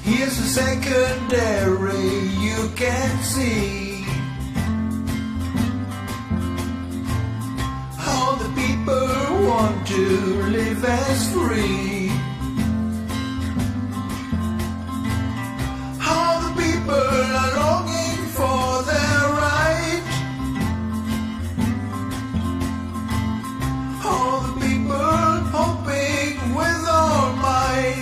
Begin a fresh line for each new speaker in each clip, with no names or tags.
Here's a secondary you can see. How the people want to live as free. How the people are longing for their right. All the people hoping with all might.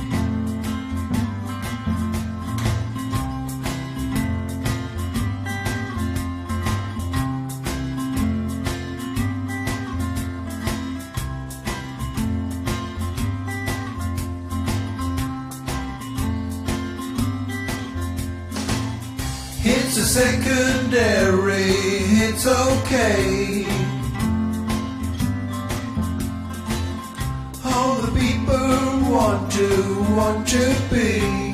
It's a secondary, it's okay. All the people want to be.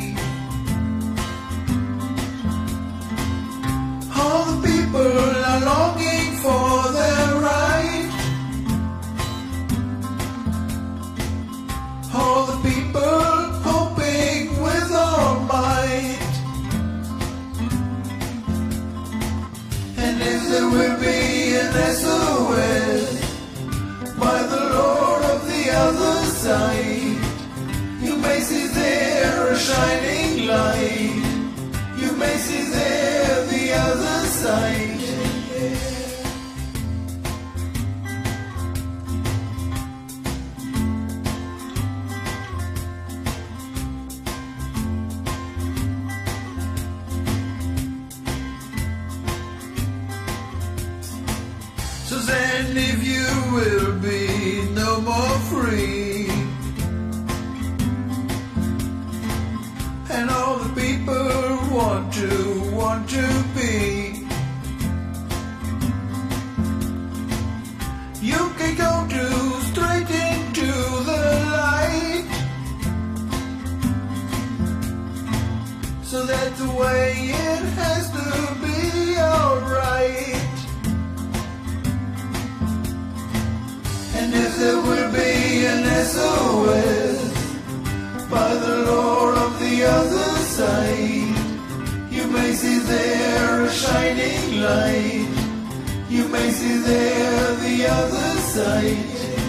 All the people are longing for their right. All the people hoping with all might. And if there will be an SOS by the Lord of the other side, you may see there a shining light. You may see there the other side. So then if you will be no more free, and all the people want to be, you can go straight into the light. So that's the way it has to be, alright. And if there will be an SOS by the Lord of the other side, you may see there a shining light. You may see there the other side.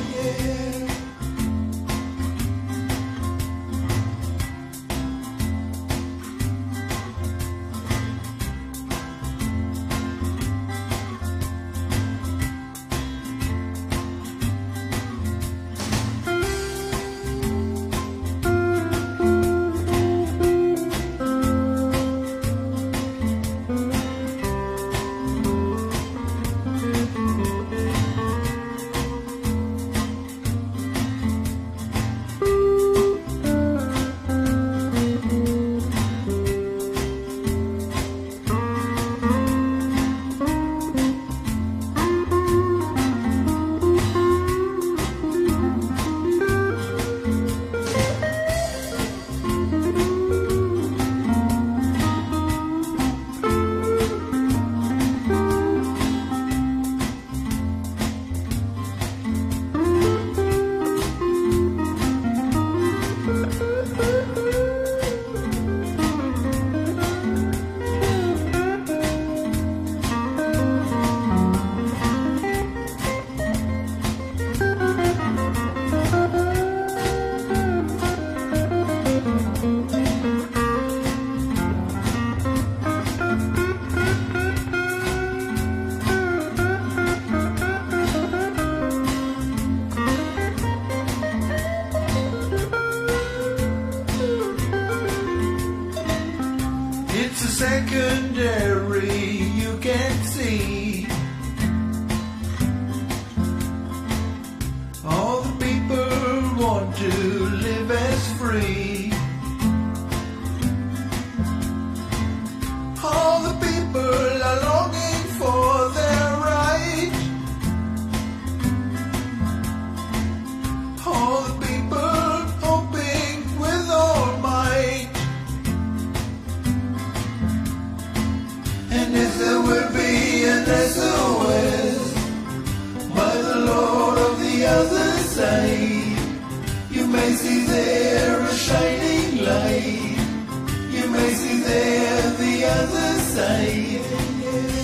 It's a secondary you can see. All the people want to live as free. All the people are longing for their right. All the people hoping with all might. And if there will be an SOS by the Lord of the other side, you may see there a shining light. there the other side.